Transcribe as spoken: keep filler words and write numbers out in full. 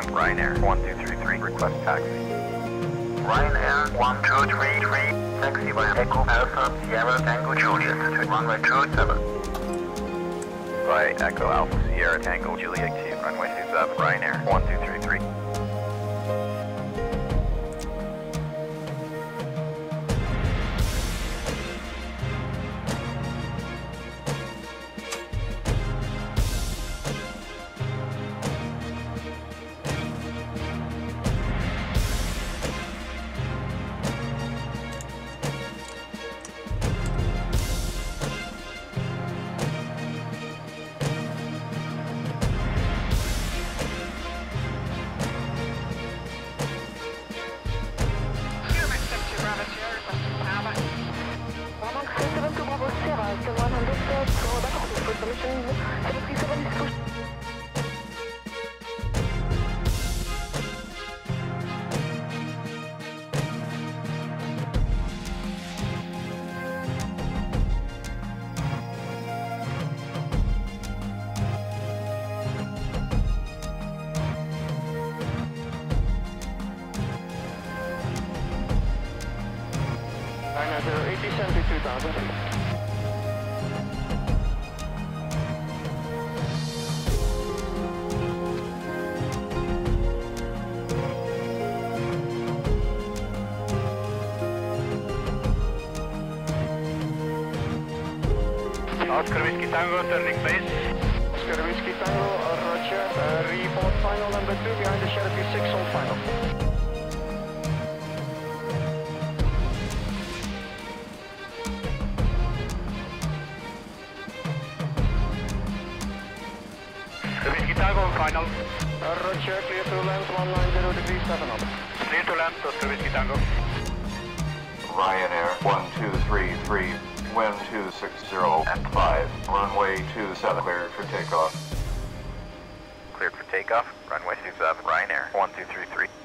descent, Ryanair one two three three, request taxi. Ryanair one two three three, taxi by Echo Alpha Sierra Tango Juliet to runway two seven. By Echo Alpha Sierra Tango Juliet to runway two seven, Ryanair one two three three. eighty seventy-two thousand feet. Oscar Whiskey Tango, turning base. Oscar Whiskey Tango, roger. Uh, report final number two behind the Cherokee six, hold final. Whiskey Tango, final. Uh, roger, clear to land, one nine zero degrees, seven up. Clear to land, Oscar Whiskey Tango. Ryanair one two three three, wind two six zero and five, runway two seven, cleared for takeoff. Cleared for takeoff, runway two seven, Ryanair one two three three.